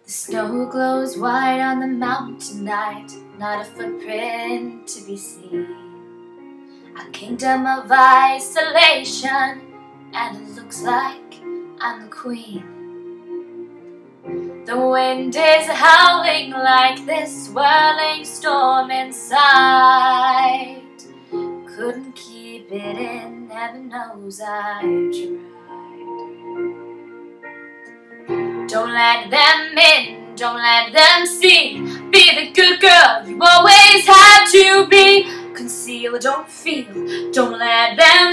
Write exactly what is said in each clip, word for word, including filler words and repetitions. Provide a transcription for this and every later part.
The snow glows white on the mountain tonight, not a footprint to be seen. A kingdom of isolation, and it looks like I'm the queen. The wind is howling like this swirling storm inside. Couldn't keep it in, heaven knows I tried. Don't let them in, don't let them see. Be the good girl you always have to be. Conceal, don't feel, don't let them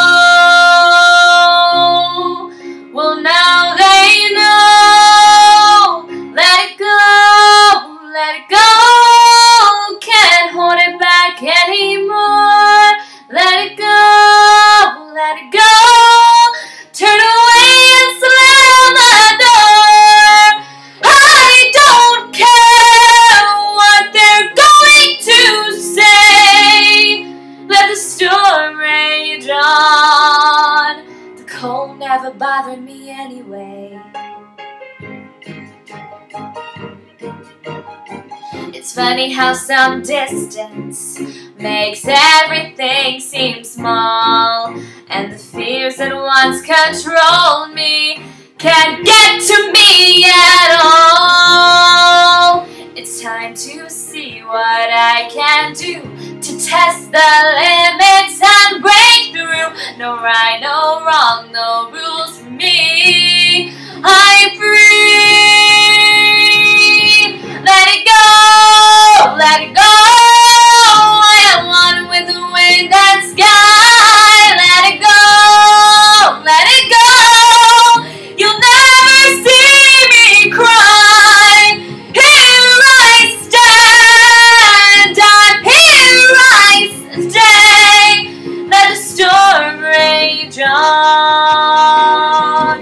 know. Well, now they know. Let it go, let it go. Can't hold it back anymore. Let it go, let it go. Turn away and slam the door. I don't care what they're going to say. Let the storm rage on. The cold never bothered me anyway. It's funny how some distance makes everything seem small, and the fears that once controlled me can't get to me at all. It's time to see what I can do to test the limits and break through. No right, no wrong, no rules for me. I'm free. Let it go, let it go. I am one with the wind and sky. Let it go, let it go. You'll never see me cry. Here I stand, I'm here I stay. Let the storm rage on.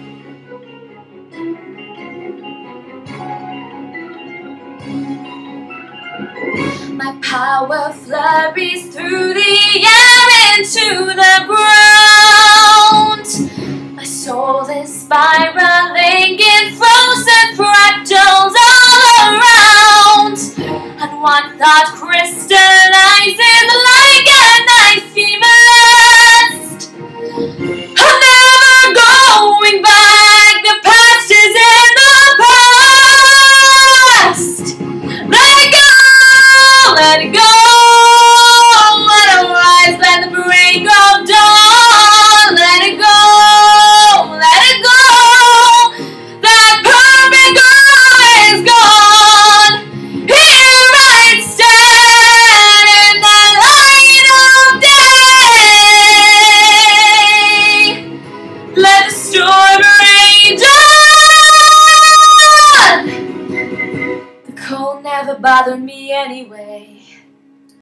My power flurries through the air into the ground. My soul is spiraling in frozen fractals all around. And one thought crystallizes like an icy mist. I'm never going back, the past is in the past. Let it go, let it go. Let it rise, let the break of dawn. Let it go, let it go. That perfect girl is gone. Here I stand in the light of day. Let the storm rage on. The cold never bothered me anyway.